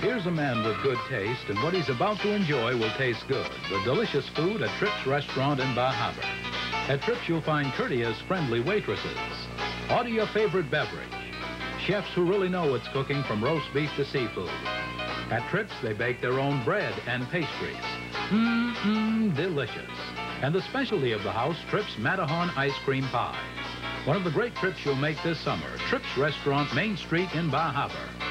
Here's a man with good taste, and what he's about to enjoy will taste good. The delicious food at Tripp's restaurant in Bar Harbor. At Tripp's, you'll find courteous, friendly waitresses. Order your favorite beverage. Chefs who really know what's cooking, from roast beef to seafood. At Tripp's, they bake their own bread and pastries. Delicious. And the specialty of the house, Tripp's Matterhorn ice cream pie. One of the great trips you'll make this summer, Tripp's Restaurant, Main Street in Bar Harbor.